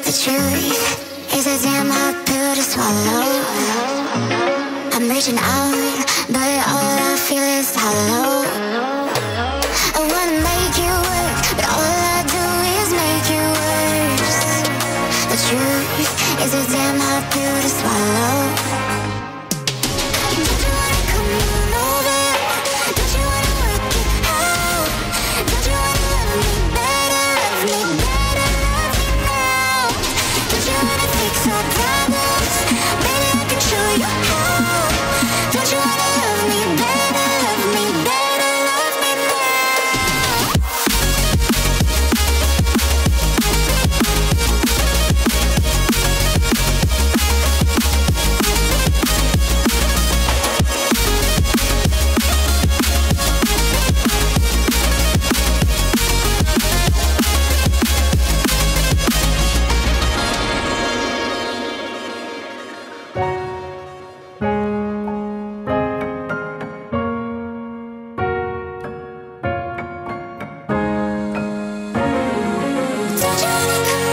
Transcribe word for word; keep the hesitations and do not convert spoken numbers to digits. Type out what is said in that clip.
The truth is a damn hard pill to swallow. I'm reaching out, but all I feel is hollow. I wanna make you work, but all I do is make you worse. The truth is a damn hard pill to swallow. Don't you wanna come on over? Don't you wanna work it out? Don't you wanna love me better, love me better, love me now? Don't you wanna fix our problems? Baby, I can show you how. Don't you wanna love me better, love me better, love me now? Don't you wanna come